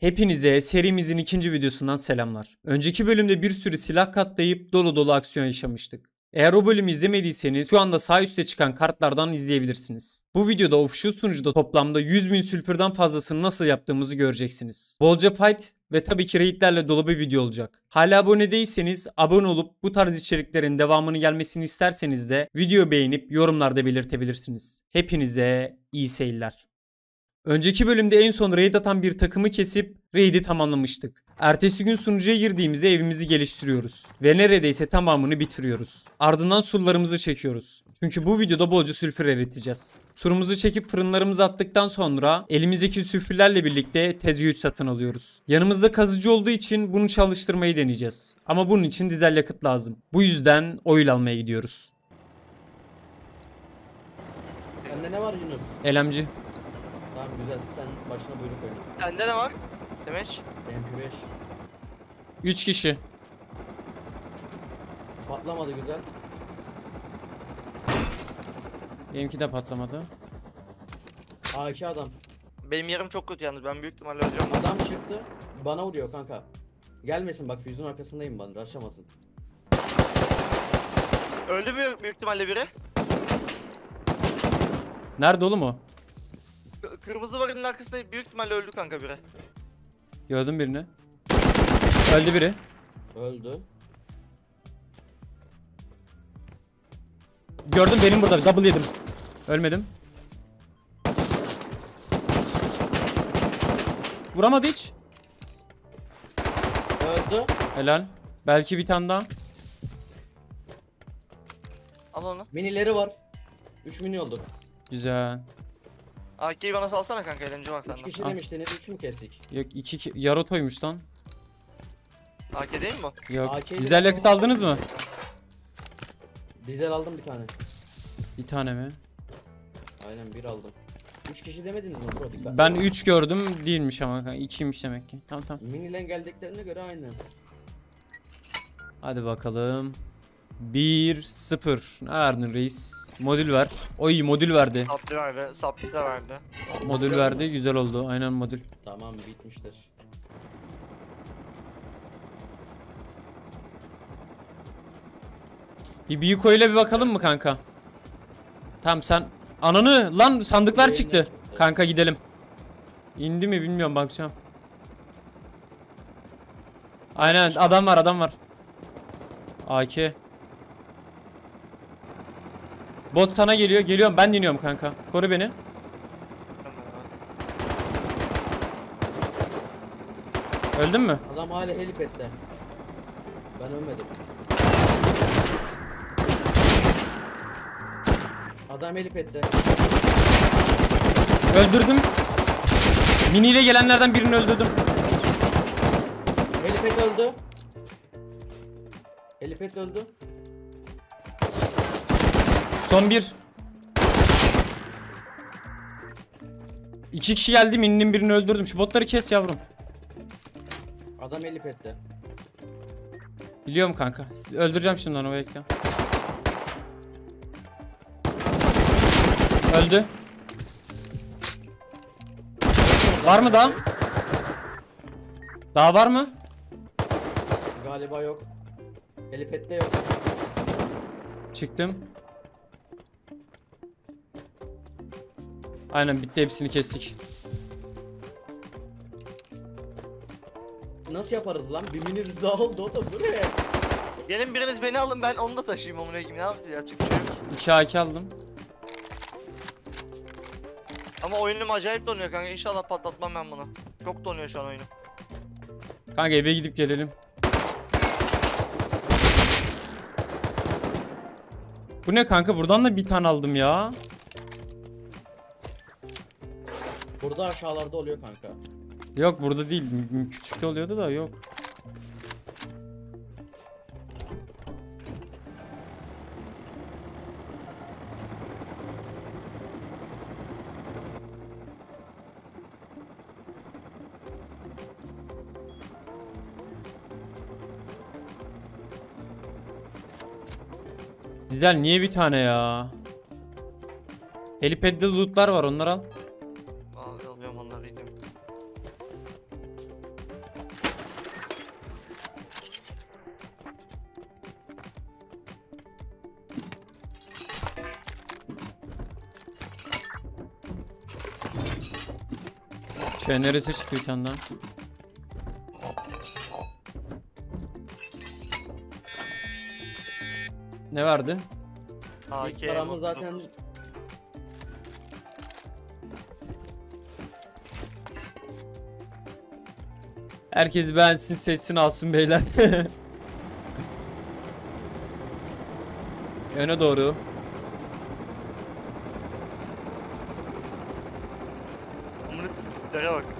Hepinize serimizin ikinci videosundan selamlar. Önceki bölümde bir sürü silah katlayıp dolu dolu aksiyon yaşamıştık. Eğer o bölümü izlemediyseniz şu anda sağ üstte çıkan kartlardan izleyebilirsiniz. Bu videoda official sunucuda toplamda 100.000 sülfürden fazlasını nasıl yaptığımızı göreceksiniz. Bolca fight ve tabii ki raidlerle dolu bir video olacak. Hala abone değilseniz abone olup bu tarz içeriklerin devamını gelmesini isterseniz de videoyu beğenip yorumlarda belirtebilirsiniz. Hepinize iyi seyirler. Önceki bölümde en son raid atan bir takımı kesip raid'i tamamlamıştık. Ertesi gün sunucuya girdiğimizde evimizi geliştiriyoruz. Ve neredeyse tamamını bitiriyoruz. Ardından surlarımızı çekiyoruz. Çünkü bu videoda bolca sülfür eriteceğiz. Surumuzu çekip fırınlarımızı attıktan sonra elimizdeki sülfürlerle birlikte tezgah 3 satın alıyoruz. Yanımızda kazıcı olduğu için bunu çalıştırmayı deneyeceğiz. Ama bunun için dizel yakıt lazım. Bu yüzden oil almaya gidiyoruz. Sende ne var Yunus? Elemci. Tamam güzel, sen başına buyruk oyna. Sende ne var? Demeç. MP5 3 kişi. patlamadı güzel. Benimki de patlamadı. A2 adam. Benim yerim çok kötü yalnız. Ben büyük ihtimalle öleceğim. Adam çıktı. Bana vuruyor kanka. Gelmesin bak, füzün arkasındayım ben. Rushlamasın. Öldü mü büyük ihtimalle biri? Nerede oğlum o? Kırmızı varının arkasında büyük ihtimalle öldü kanka biri. Gördüm birini. Öldü biri. Öldü. Gördüm, benim burada. Double yedim. Ölmedim. Vuramadı hiç. Öldü. Helal. Belki bir tane daha. Al onu. Minileri var. 3 mini oldu. Güzel. AK'yi bana salsana kanka, eğlence var 3 senden. kişi Al. demiştiniz, 3 mü kestik? Yok, Yaroto'ymuş lan. AK değil mi bu? Yok. AK'yi Dizel de- yakıt aldınız mı? Dizel aldım bir tane. Bir tane mi? Aynen, bir aldım. 3 kişi demediniz mi bro? Dikkat. Ben 3 gördüm, değilmiş ama 2'ymiş demek ki. Tamam tamam. Minilen geldiklerine göre aynı. Hadi bakalım. 1-0. Ne verdin reis? Modül ver. Oy, modül verdi. Saplı verdi. Saplı da verdi. Modül verdi. Güzel oldu. Aynen modül. Tamam, bitmiştir. Bir büyük oyla bir bakalım mı kanka? Tamam sen. Ananı lan, sandıklar Oyundan çıktı. çıktı. Kanka gidelim. İndi mi bilmiyorum, bakacağım. Aynen, adam var adam var. AK. Bot sana geliyor. Geliyorum, ben deniyorum kanka. Koru beni. Öldün mü? Adam hala helipad'de. Ben ölmedim. Adam helipad'de. Öldürdüm. Mini ile gelenlerden birini öldürdüm. Helipad öldü. Helipad öldü. Son bir. 2 kişi geldi, mininin birini öldürdüm. Şu botları kes yavrum. Adam helipad'de. Biliyorum kanka. Öldüreceğim şimdi onu, bekle. Öldü. Var mı daha? Daha var mı? Galiba yok. Helipad'de yok. Çıktım. Aynen, bitti, hepsini kestik. Nasıl yaparız lan? Bir minimiz daha oldu, o da buraya. Gelin biriniz beni alın, ben onu da taşıyayım amına koyayım. Ne yapacağız? Yapacak bir şey yok. 2 AK aldım. Ama oyunum acayip donuyor kanka. İnşallah patlatmam ben bunu. Çok donuyor şu an oyunum. Kanka eve gidip gelelim. Bu ne kanka? Buradan da bir tane aldım ya. Burada aşağılarda oluyor kanka. Yok, burada değil. Küçükte oluyordu da yok. Dizel niye bir tane ya? Helipad'de lootlar var, onları al. Alıyorum onları, gidiyorum. Şey neresi çıktı bir tane daha? Ne vardı? İlk paramız zaten Herkes beğensin, seçsin, alsın beyler. Öne doğru. Yere bak.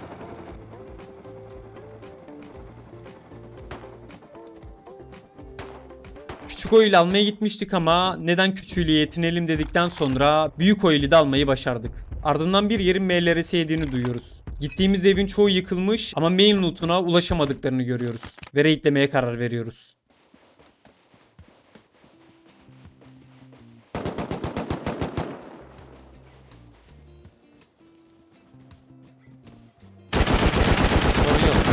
Küçük oil almaya gitmiştik ama neden küçüğüyle yetinelim dedikten sonra büyük oili de almayı başardık. Ardından bir yerin MLRS yediğini duyuyoruz. Gittiğimiz evin çoğu yıkılmış ama main loot'una ulaşamadıklarını görüyoruz. Ve raidlemeye karar veriyoruz. Sorun yok.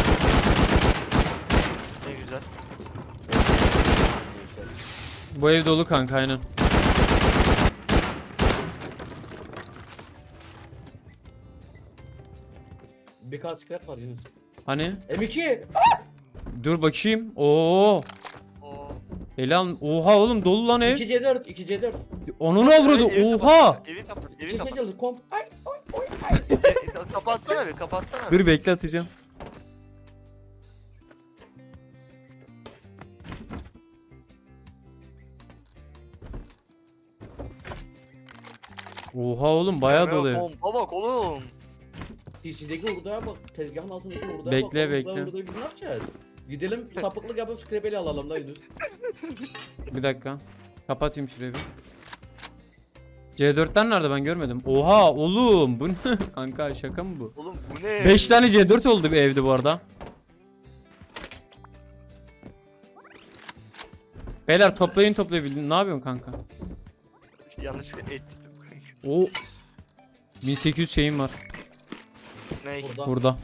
Ne güzel. Bu ev dolu kanka aynen. bir kas scrap var Yunus. Hani? M2. Dur bakayım. Oo. Oo. Elan. Oha oğlum dolu lan ev. 2C4, 2C4. Onun avradı. Evi Oha. kapat, Evi kapat. Evi 2 kapat. seçildi komp. Ay. Kapatsana bir, kapatsana bir. Dur bekle atacağım. Oha oğlum bayağı dolu ev. Pompa bak oğlum. TC'deki hurdaya bak. Tezgahın altındaki hurdaya bak. Bekle, Oğlum, bekle. bu hurdayı biz ne yapacağız? Gidelim sapıklık yapıp scrapeli alalım da Yunus. Bir dakika. Kapatayım şurayı bir. C4'ler nerede ben görmedim. Oha oğlum bu ne? Kanka şaka mı bu? Oğlum bu ne? 5 tane C4 oldu bir evde bu arada. Beyler toplayın. Ne yapıyorsun kanka? Yanlışlıkla ettim. O 1800 şeyim var Ne? Burada. burada.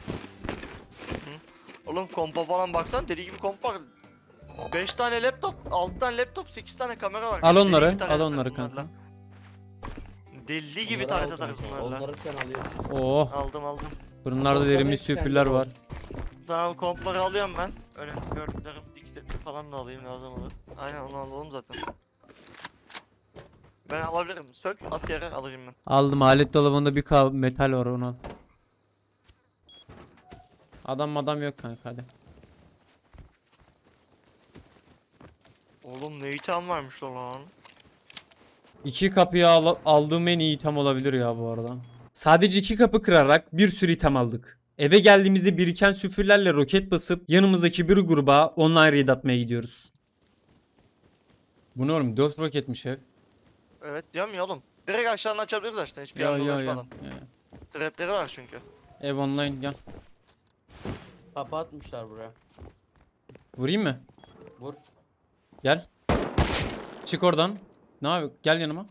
Oğlum kompa falan baksan deli gibi komp var. 5 tane laptop, 6 tane laptop, 8 tane kamera var. Al Deli onları, gibi taret al onları atarız bunlarla. kanka. Deli gibi Bunları taret al atarız kanka, bunlarla. onları sen alıyorsun. Oh Aldım. fırınlarda Ortada derin hep müsüfürler sende var. Tamam kompları alıyorum ben. Öyle gördüklerim, dikleri falan da alayım lazım olur. Aynen onu alalım zaten. Ben alabilirim. Sök, at yere alırım ben. Aldım alet dolabında bir metal var onu al. Adam yok kanka hadi. Oğlum ne item varmış lan. İki kapıyı aldığım en iyi item olabilir ya bu arada. Sadece 2 kapı kırarak bir sürü item aldık. Eve geldiğimizde biriken süfürlerle roket basıp yanımızdaki bir gruba online raid atmaya gidiyoruz. Bu ne oğlum 4 roketmiş ev. Evet diyorum ya oğlum. Direkt aşağıdan açabiliriz zaten hiçbir Ya yerden ya ya. uğraşmadan. ya. Trapleri var çünkü. Ev online gel. Kapı atmışlar buraya. Vurayım mı? Vur. Gel. Çık oradan. Ne yapıyor? Gel yanıma.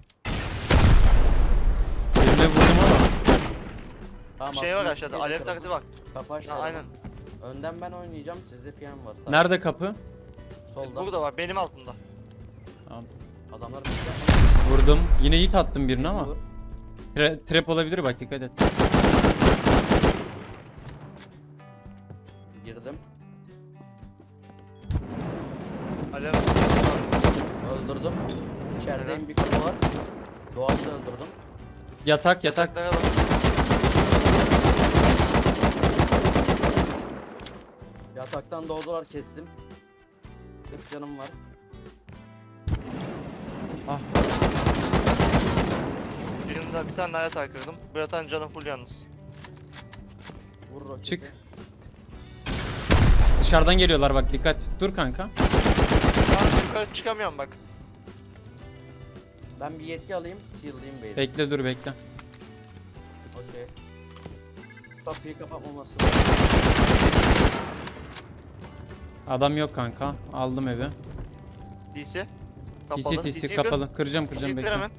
Birine vurdum ama. Tamam, Şey var atlayıp aşağıda, geri alev tarafa. taketi var. Kapı Ha, aşağıda. aynen. Önden ben oynayacağım, sizde PM var. Sağ. Nerede kapı? Solda. Burada var, benim altımda. Tamam. Adamlar Vurdum. Yine hit attım birine ama. Vur. Trap olabilir bak dikkat et. Girdim. Alev. Öldürdüm. İçerideyim, bir kapı var. Doğayı da öldürdüm. Yatak. Taklara bak. Yataktan doğdular, kestim. 40 canım var. Ah. Birinde bir tane daha yatak kırdım. Bu yatağın canı full yalnız. Vur roketi. Çık. Dışarıdan geliyorlar bak dikkat. Dur kanka. Ben yukarı çıkamıyorum bak. Ben bir yetki alayım, shield'layım beyler. Bekle dur bekle. Okey. Kapıyı kapatmaması. Adam yok kanka. Aldım evi. DC. TC kapalı. Kıracağım DC bekle. hemen.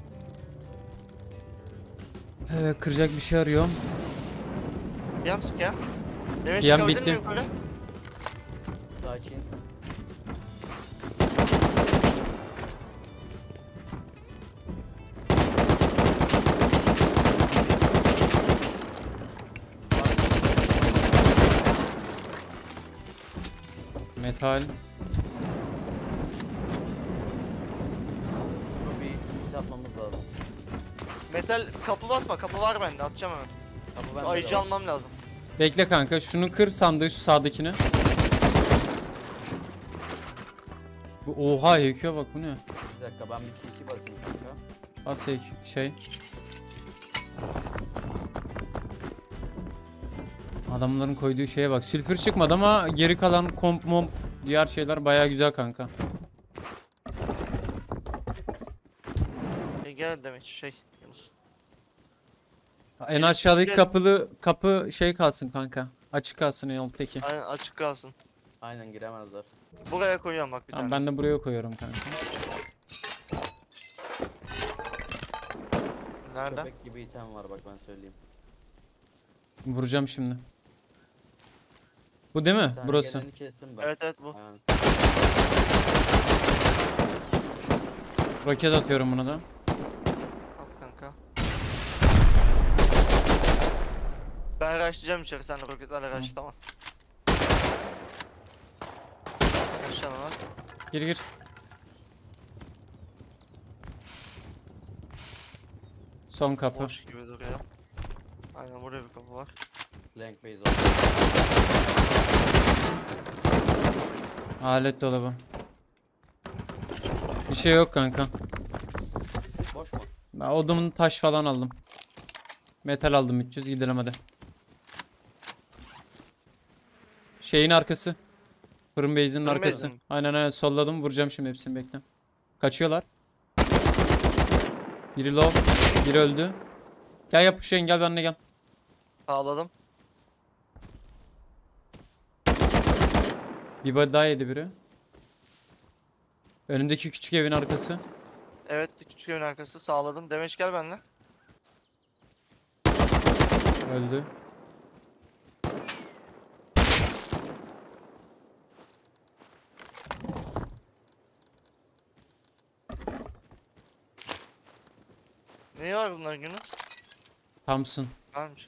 Kıracak bir şey arıyorum. Yam sık ya. Demek Yam çıkabildin bitti. mi yukarı? Sakin. Metal. Bunu bir sis atmamız lazım. Metal kapı basma. Kapı var bende. Atacağım hemen. Kapı Şu bende ayıcı de var. almam lazım. Bekle kanka. Şunu kır sandığı, şu sağdakini. Bu oha HQ'ya bak, bu ne? Bir dakika ben bir TC basayım kanka. Bas HQ şey. Adamların koyduğu şeye bak. Sülfür çıkmadı ama geri kalan komp mom diğer şeyler bayağı güzel kanka. Gel demek şey. Yunus. En aşağıdaki kapı şey kalsın kanka. Açık kalsın en alttaki. Aynen açık kalsın. Aynen giremezler. Buraya koyuyorum bak bir Tamam, tane. ben de buraya koyuyorum kanka. Nerede? Köpek gibi item var bak ben söyleyeyim. Vuracağım şimdi. Bu değil mi? Bir tane Burası. geleni kestim ben. Evet evet bu. Aynen. Roket atıyorum buna da. At kanka. Ben araştıracağım içeri, sen de roketlerle araştır, tamam. Aşağıda var. Gir gir. Son kapı. Boş gibi duruyor. Aynen buraya bir kapı var. Blank base var. Alet dolabı. Bir şey yok kanka. Boş mu? Ben odun taş falan aldım. Metal aldım 300, gidelim hadi. Şeyin arkası. Fırın base'inin Fırın arkası. base'in mi? Aynen solladım, vuracağım şimdi hepsini, bekle. Kaçıyorlar. Biri low, biri öldü. Gel yapışayın, gel benimle gel. Sağladım. Bir body daha yedi biri. Önümdeki küçük evin arkası. Evet küçük evin arkası sağladım. Demeç gel benimle. Öldü. Ne var bunlar Yunus? Thompson. Varmış.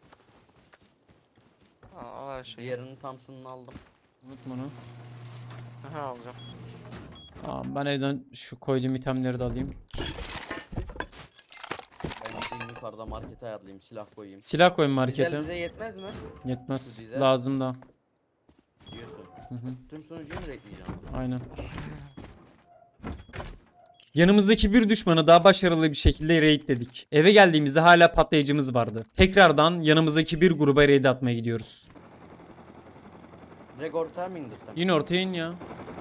Al her şeyi. Diğerinin Thompson'ını aldım. Unutma onu. Aha alacağım. Tamam, ben evden şu koyduğum itemleri de alayım. Ben gideyim yukarıda markete ayarlayayım, silah koyayım. Silah koyun Dizel markete. bize yetmez mi? Yetmez. Dizel. Lazım da. Diyorsun. Hı hı. Tüm sonucuyu mu ekleyeceğim? Aynen. Yanımızdaki bir düşmanı daha başarılı bir şekilde raidledik. Eve geldiğimizde hala patlayıcımız vardı. Tekrardan yanımızdaki bir gruba raid atmaya gidiyoruz. Direkt ortaya mı indirsem? Yine ortaya in ya.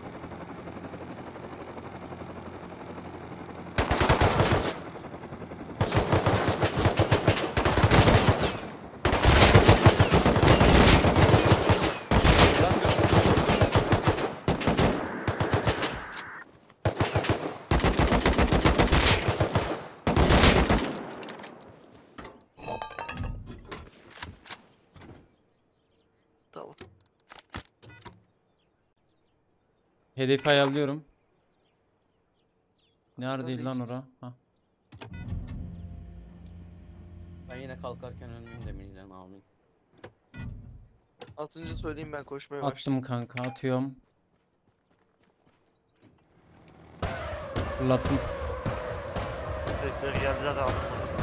Tamam. Hedefi ayarlıyorum. Neredeydi lan Neredeyiz? ora? Ha. Ben yine kalkarken ölmeyeyim de miniyle almayayım. Atınca söyleyeyim, ben koşmaya başladım. Attım kanka, atıyorum. Fırlattım. Sesleri geldi zaten atlamadınız.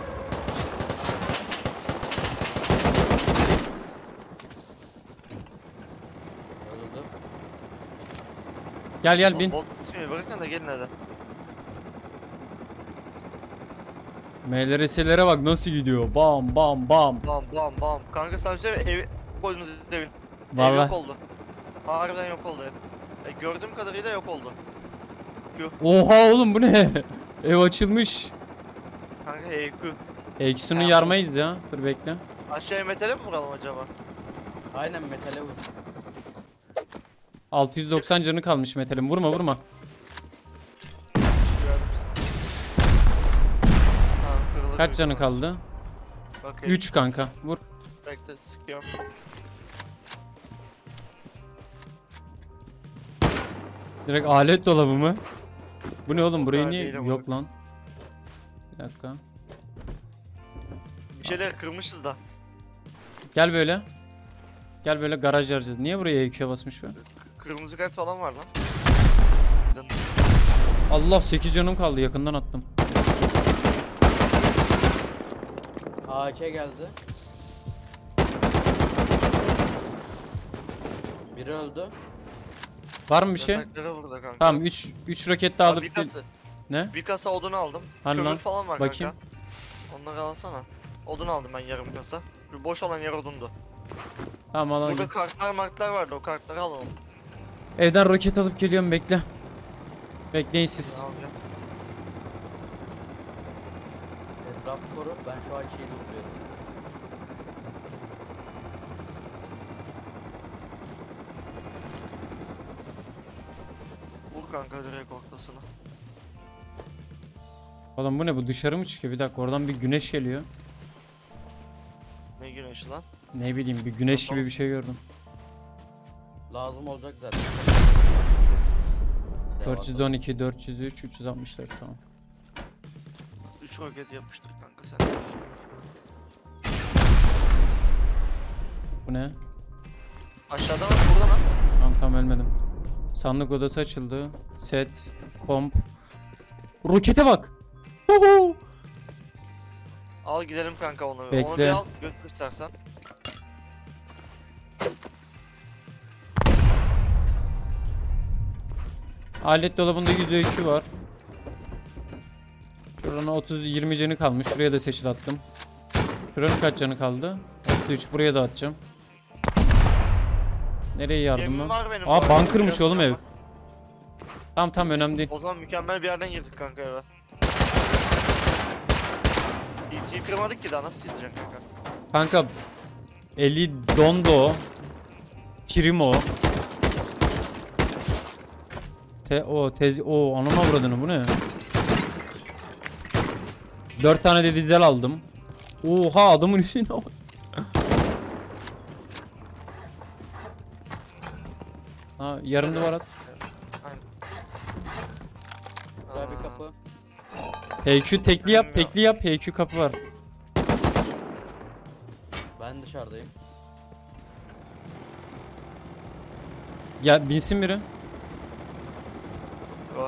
Öldü. Gel gel bin. Bolt ismi bırakın da gelin hadi. MLRS'lere bak nasıl gidiyor. Bam bam bam. Bam bam bam. Kanka sen söyle, evi koydunuz evin. Ev Vallahi. yok oldu. Harbiden yok oldu ev. Gördüğüm kadarıyla yok oldu. Oha oğlum, bu ne? Ev açılmış. Kanka EQ. Eküsünü Ha. yarmayız ya. Dur bekle. Aşağıya metale mi vuralım acaba? Aynen metale vur. 690 canı kalmış metalin. Vurma vurma. Gördüm seni. Tamam, kırılır Kaç büyük canı ihtimal. kaldı? Bakayım. 3 kanka. Vur. Bekle sıkıyorum. Direkt alet dolabı mı? Bu ne oğlum, burayı Ha, niye? değil ama Yok bak. lan. Bir dakika. Bir şeyler kırmışız da. Gel böyle. Gel böyle garaj harcayacağız. Niye buraya EQ'ya basmış bu? Kırmızı kart falan var lan. Allah 8 canım kaldı, yakından attım. AK geldi. Biri öldü. Var mı bir şey? Yataklara vurdu kanka. Tamam 3 roket daha Aa, alıp bir kasa odun aldım. Hani Kömür lan? falan var Bakayım. kanka. Onları alsana. Odun aldım ben yarım kasa. Şu boş olan yer odundu. Tamam alalım. Burada kartlar vardı, o kartları alalım. Evden roket alıp geliyorum, bekle. Bekleyin siz. Alacağım. Etrafı koru. Ben şu AK'yi tutuyorum. Vur kanka direkt ortasına. Oğlum bu ne, bu dışarı mı çıkıyor? Bir dakika, oradan bir güneş geliyor. Ne güneşi lan? Ne bileyim, bir güneş gibi bir şey gördüm. Lazım olacak zaten. 412, 403, 364 tamam. 3 roket yapıştır kanka sen. Bu ne? Aşağıdan at, buradan at. Tamam ölmedim. Sandık odası açıldı. Set, komp. Rokete bak. Huhu. Al gidelim kanka onu. Bekle. Onu bir al, götür istersen. Alet dolabında %2 var. Şurana 30-20 canı kalmış. Şuraya da seçil attım. Şuranın kaç canı kaldı? 33, buraya da atacağım. Nereye yardım Gemim lan? var benim. bu Aa arada, bunkermış biliyorsun oğlum ev. ama. Tamam önemli değil. O zaman mükemmel bir yerden girdik kanka eve. PC'yi kırmadık ki daha nasıl sileceksin kanka? Kanka Eli Dondo Primo anama avradını, bu ne? 4 tane de dizel aldım. Oha adamın üstüne bak. Ha yarım duvar at. Aynen. Güzel bir kapı. HQ tekli yap, tekli yap. HQ kapı var. Ben dışarıdayım. Gel binsin biri. O.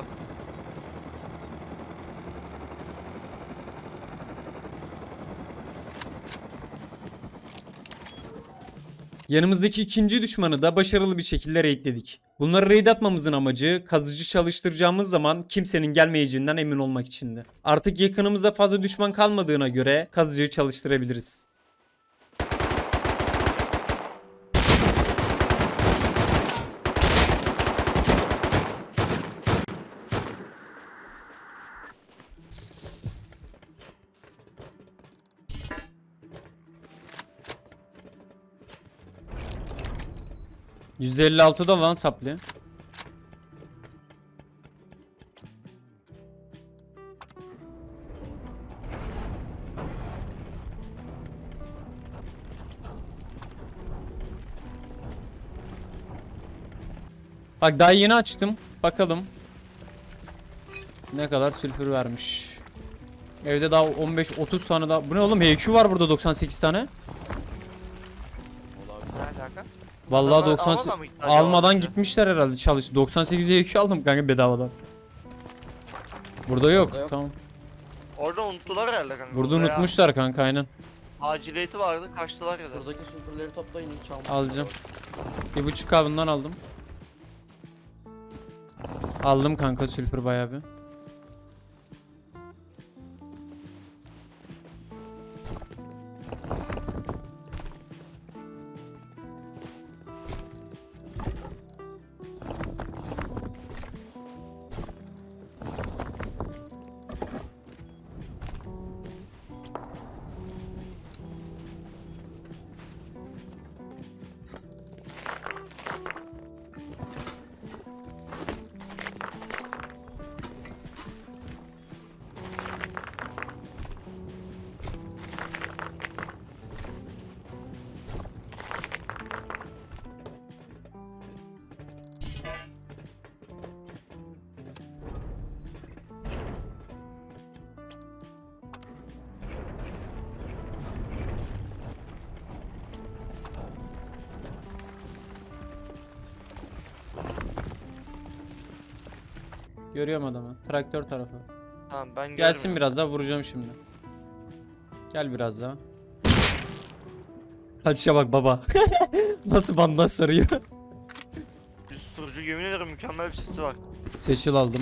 Yanımızdaki ikinci düşmanı da başarılı bir şekilde raidledik. Bunları raid atmamızın amacı kazıcı çalıştıracağımız zaman kimsenin gelmeyeceğinden emin olmak içindi. Artık yakınımızda fazla düşman kalmadığına göre kazıcıyı çalıştırabiliriz. %56'da lan saplı. Bak daha yeni açtım. Bakalım. Ne kadar sülfür vermiş. Evde daha 15-30 tane daha. Bu ne oğlum? HQ var burada 98 tane. Olabilir. Ne alaka? Vallahi Adamlar 98 almadan mı gitti acaba almadan önce? gitmişler herhalde çalış. 98 HQ aldım kanka bedavadan. Burada yok. Burada yok. Tamam. Orada unuttular herhalde kanka. Burada Veya unutmuşlar kanka aynen. aciliyeti vardı, kaçtılar ya da. Şuradaki sülfürleri toplayın, hiç çalmayın. Alacağım. 1.5K bundan aldım. Aldım kanka sülfür bayağı bir. Görüyorum adamı. Traktör tarafı. Tamam ben Gelsin görmüyorum. biraz daha vuracağım şimdi. Gel biraz daha. Kaçışa bak baba. Nasıl bandaj sarıyor. Susturucu yemin ederim mükemmel bir sesi var. Seçil aldım.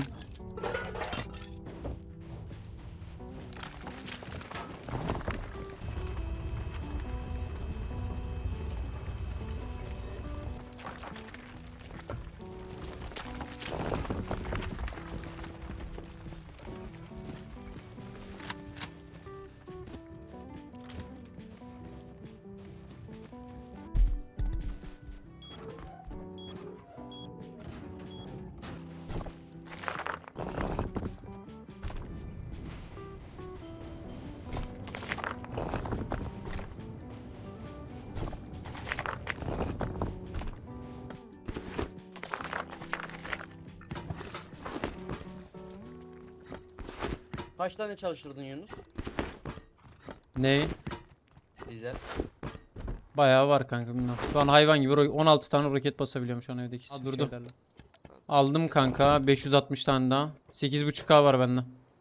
Kaç tane çalıştırdın Yunus? Ne? Dizel. Bayağı var kanka bilmem. Şu an hayvan gibi 16 tane roket basabiliyorum şu an evdeki şeylerle. Aldım kanka 560 tane daha. 8.5K var bende.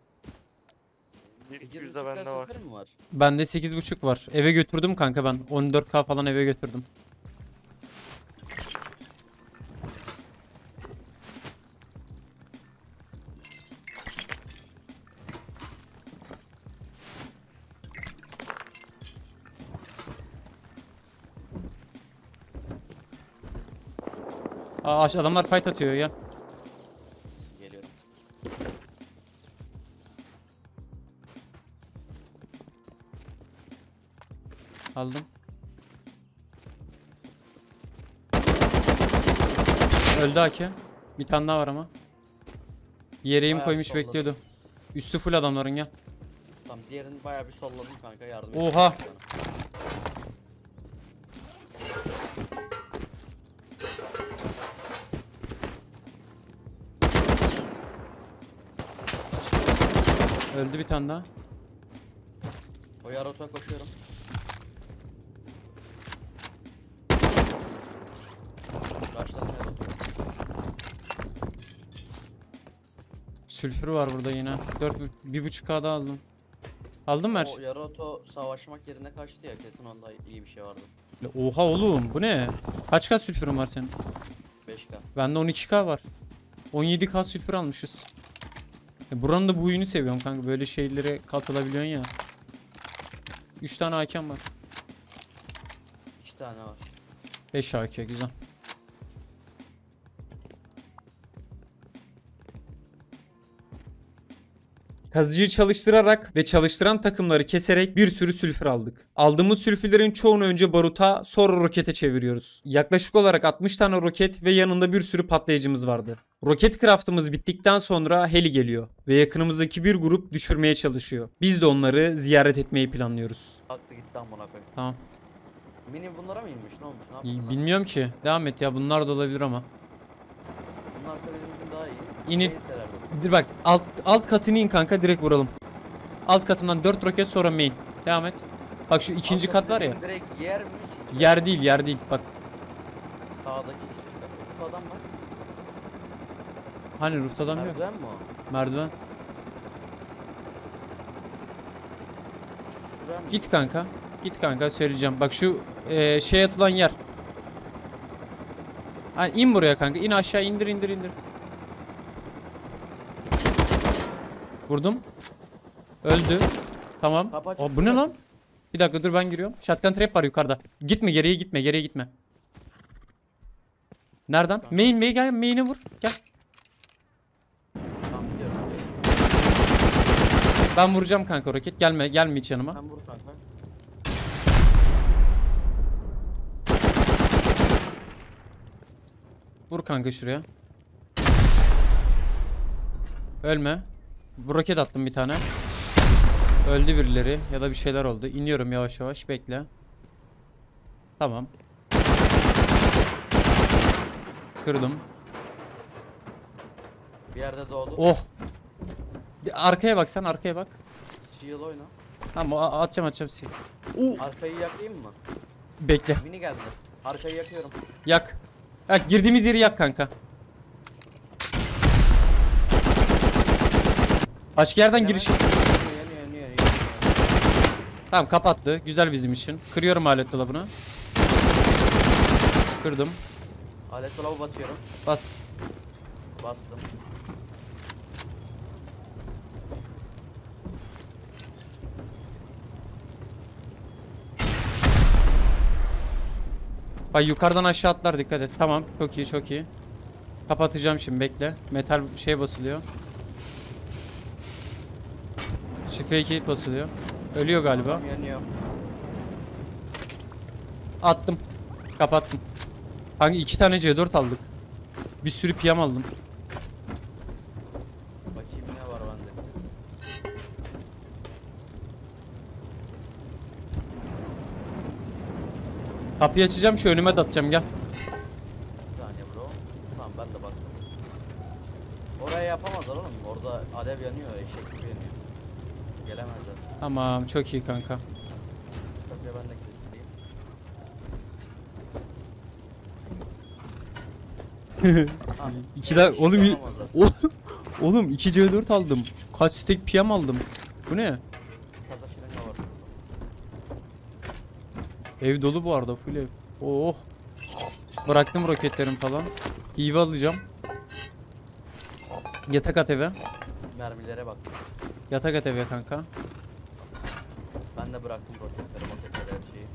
200 de bende var. Mi var? Bende 8.5 var. Eve götürdüm kanka ben. 14K falan eve götürdüm. Aa adamlar fight atıyor ya. Geliyorum. Aldım. Öldü Aki. Bir tane daha var ama. Yereğim Bayağı koymuş solladım. bekliyordu. Üstü full adamların ya. Tamam diğerini bayağı bir solladım kanka yardım et. Oha. Öldü bir tane daha. O yarota koşuyorum. Başladım yarota. Sülfür var burada yine. 1.5K daha aldım. Aldın mı her O şey? yaroto savaşmak yerine kaçtı ya kesin onda iyi bir şey vardı. Oha oğlum bu ne? Kaç sülfürün var senin? 5K. Bende 12K var. 17K sülfür almışız. Buranın da bu huyunu seviyorum kanka. Böyle şeylere katılabiliyorsun ya. 3 tane hakem var. 2 tane var. 5 AK güzel. Kazıcıyı çalıştırarak ve çalıştıran takımları keserek bir sürü sülfür aldık. Aldığımız sülfürlerin çoğunu önce baruta sonra rokete çeviriyoruz. Yaklaşık olarak 60 tane roket ve yanında bir sürü patlayıcımız vardı. Roket craftımız bittikten sonra heli geliyor ve yakınımızdaki bir grup düşürmeye çalışıyor. Biz de onları ziyaret etmeyi planlıyoruz. Kalktı gitti amına koyayım. Tamam. Mini bunlara mı inmiş ne olmuş ne yaptı bunlar? Bilmiyorum ki. Devam et ya bunlar da olabilir ama. Bunlar tabii bizim daha iyi. İnin. Değilseler de. Bak alt katını in kanka direkt vuralım. Alt katından 4 roket sonra main. Devam et. Bak şu ikinci kat var ya. Dediğin direkt yer mi? Yer değil yer değil. Bak Sağdaki ikinci kat. Bu adam var. hani roof'ta adam yok. Merdiven mi o? Merdiven. Şuraya mı? Git kanka. Git kanka söyleyeceğim. Bak şu şey atılan yer. Hani in buraya kanka. İn aşağı indir indir indir. Vurdum. Öldü. Tamam. Kapı açık, O, bu ne kapı lan? Bir dakika dur ben giriyorum. Shotgun trap var yukarıda. Gitme geriye gitme geriye gitme. Nereden? Tamam. Main gel main'e vur. Gel. Tamam gidiyorum. Ben vuracağım kanka roket. Gelme hiç yanıma. Sen vur kanka. Vur kanka şuraya. Ölme. Bu roket attım bir tane. Öldü birileri ya da bir şeyler oldu. İniyorum yavaş yavaş bekle. Tamam. Kırdım. Bir yerde doğdu. Oh. Arkaya bak sen arkaya bak. Shield oyna. Tamam atacağım şey. Arkayı yakayım mı? Bekle. Mini geldi. Arkayı yakıyorum. Yak. Girdiğimiz yeri yak kanka. Başka yerden giriş. Yanıyor, yanıyor. Tamam kapattı. Güzel bizim için. Kırıyorum alet dolabını. Kırdım. Alet dolabı basıyorum. Bas. Bastım. Bak yukarıdan aşağı atlar, dikkat et. Tamam, çok iyi çok iyi. Kapatacağım şimdi, bekle. Metal şey basılıyor. Şifre kilit basılıyor. Ölüyor galiba. Adam yanıyor. Attım. Kapattım. Hangi 2 tane C4 aldık. Bir sürü piyam aldım. Bakayım ne var bende. Kapıyı açacağım, şu önüme de atacağım, gel. Bir saniye bro. Tamam ben de bastım. Oraya yapamazlar oğlum. Orada alev yanıyor, eşek gibi yanıyor. Gelemezler. Tamam, çok iyi kanka. Kapıya ben de kilitleyeyim. Ha, 2 daha eşek oğlum yapamazlar. oğlum 2 C4 aldım. Kaç stack piyam aldım. Bu ne? Fazla şırınga var. Ev dolu bu arada, full ev. Oh. Bıraktım roketlerim falan. İyi alacağım. Yatak at eve. Mermilere bak. Yatak at eve kanka. Ben de bıraktım roketleri, her şeyi.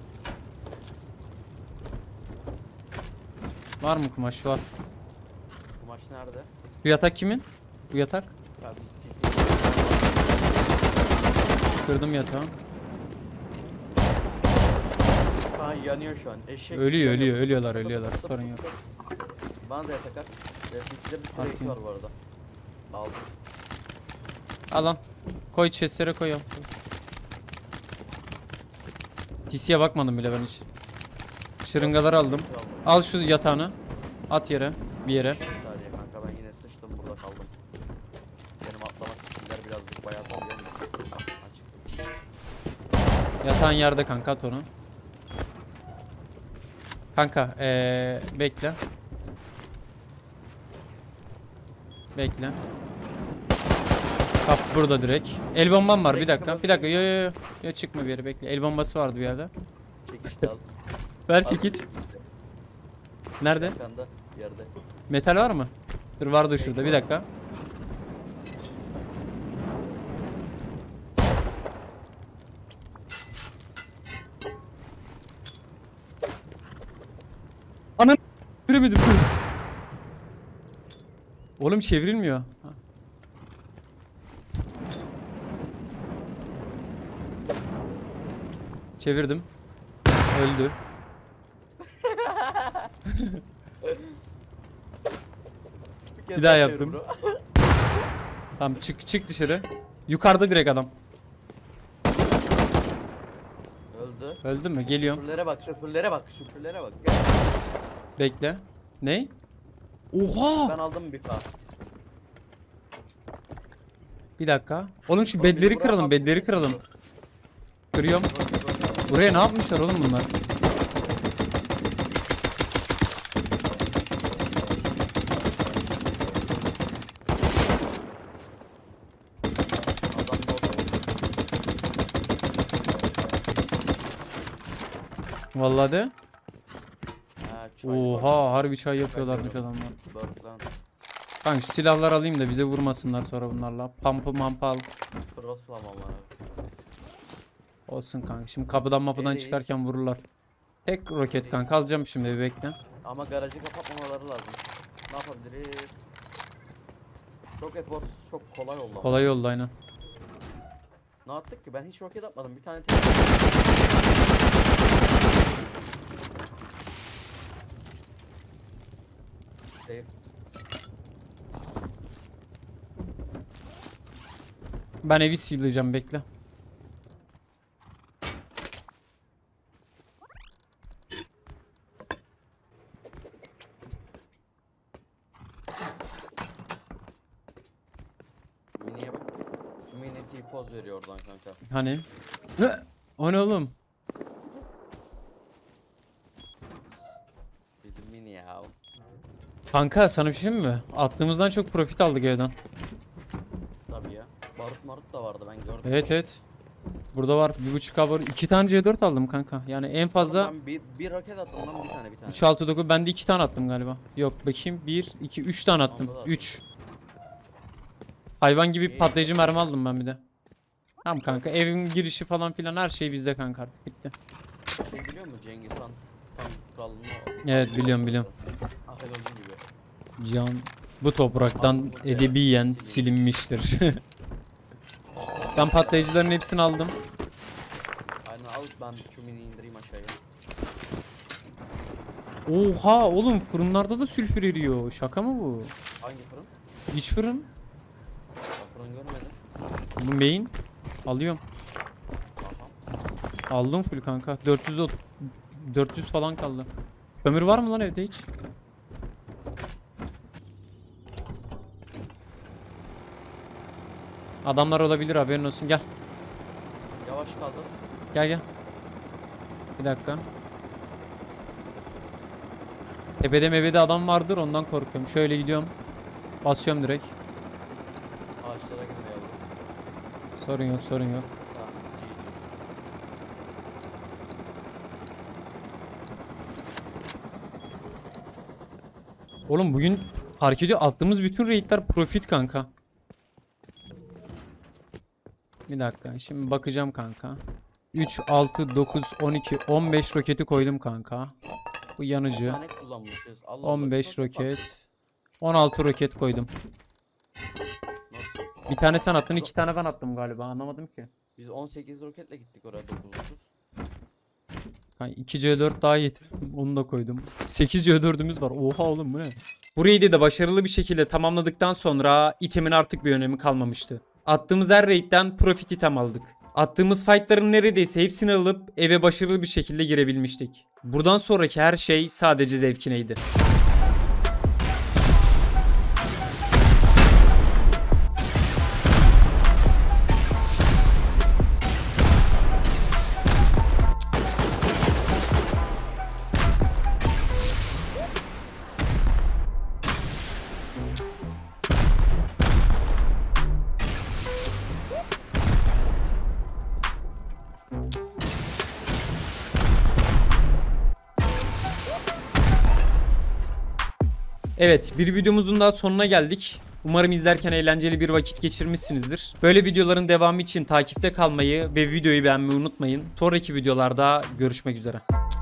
Var mı kumaş? Var. Kumaş nerede? Bu yatak kimin? Bu yatak. Ya biz sisi. Kırdım yatağı. Ha yanıyor şu an. Eşek Ölüyor, yanıyor. ölüyorlar. Sorun yok. Bana da yatak at. Sisi'de bir sürü Atayım. ek var bu arada. Aldım. Al al. Koy chestlere koy al. TC'ye bakmadım bile ben hiç. Şırıngaları aldım. Al şu yatağını. At yere. Bir yere. Bir saniye kanka, ben yine sıçtım, burada kaldım. Benim atlama skiller birazcık bayağı dalıyor mu? Açık. Yatağın yerde kanka, at onu. Kanka bekle. Bekle. Kap burada direkt. El bombam var, bir dakika. Bir dakika. Yo. Yo çıkma bir yere, bekle. El bombası vardı bir yerde. Çekiç de al. Ver Al çekiç. çekiç de. Nerede? Yakanda bir yerde. Metal var mı? Dur, vardı şurada, bir dakika. Ananı göremedim. Oğlum çevrilmiyor. Ha. Çevirdim. Öldü. Bir daha yaptım. Tamam, çık dışarı. Yukarıda direkt adam. Öldü. Öldü mü? Geliyorum. Şoförlere bak, şoförlere bak, şoförlere bak. Gel. Bekle. Ne? Oha! Ben aldım bir K. Bir dakika. Oğlum şu Oğlum bedleri biz buraya kıralım, baktık, bedleri biz kıralım. yok. Kırıyorum. Buraya ne yapmışlar oğlum bunlar? Adam da oldu. Vallahi de. Ha, çay Oha, harbi çay yapıyorlarmış adamlar. Bak lan. Kanka şu silahları alayım da bize vurmasınlar sonra bunlarla. Pampı mampı al. Crosslam ama. Olsun kanka. Şimdi kapıdan mapıdan Reis. çıkarken vururlar. Tek roket kanka alacağım şimdi, bir bekle. Ama garajı kapatmamaları lazım. Ne yapabiliriz? Çok efor, çok kolay oldu ama. Kolay oldu aynen. Ne yaptık ki? Ben hiç roket atmadım. Bir tane tek. Save. Ben evi seal'layacağım, bekle. Mini'ye bak. Mini T-poz veriyor oradan kanka. Hani? O ne oğlum? Bizim Mini ya. Kanka sana bir şey mi? Attığımızdan çok profit aldık evden. Tabii ya. Barut Evet evet. Burada var 1.5 cover. 2 tane C4 aldım kanka. Yani en fazla Ben bir roket attım ondan bir tane. 3 6 9 ben de 2 tane attım galiba. Yok bakayım 1 2 3 tane attım. Onda da 3. Hayvan gibi İyi. patlayıcı mermi aldım ben bir de. Tamam kanka evin girişi falan filan her şey bizde kanka artık bitti. Şey biliyor musun Cengiz Han tam kralını Evet biliyorum. Ahel olduğu gibi. Can bu topraktan edebiyen silinmiştir. Ben patlayıcıların hepsini aldım. Aynen al ben şu mini indireyim aşağıya. Oha oğlum fırınlarda da sülfür eriyor. Şaka mı bu? Hangi fırın? İç fırın. Ben fırın görmedim. Bu main. Alıyorum. Tamam. Aldım full kanka. 400 falan kaldı. Kömür var mı lan evde hiç? Adamlar olabilir haberin olsun. Gel. Yavaş kaldım. Gel. Bir dakika. Tepede mebede adam vardır ondan korkuyorum. Şöyle gidiyorum. Basıyorum direkt. Ağaçlara girmeye aldım. Sorun yok. Tamam. Oğlum bugün fark ediyor attığımız bütün raidler profit kanka. Bir dakika şimdi bakacağım kanka. 3, 6, 9, 12, 15 roketi koydum kanka. Bu yanıcı. Bir tane kullanmışız. Allah 15 Allah, çok bak. roket. 16 roket koydum. Nasıl? Bir tane sen attın 2 tane ben attım galiba anlamadım ki. Biz 18 roketle gittik oraya 9. Yani 2 C4 daha getirdim. Onu da koydum. 8 C4'ümüz var. Oha oğlum bu ne? Bu raid'i de başarılı bir şekilde tamamladıktan sonra itemin artık bir önemi kalmamıştı. Attığımız her raid'den profit item aldık. Attığımız fight'ların neredeyse hepsini alıp eve başarılı bir şekilde girebilmiştik. Buradan sonraki her şey sadece zevkineydi. Evet, bir videomuzun daha sonuna geldik. Umarım izlerken eğlenceli bir vakit geçirmişsinizdir. Böyle videoların devamı için takipte kalmayı ve videoyu beğenmeyi unutmayın. Sonraki videolarda görüşmek üzere.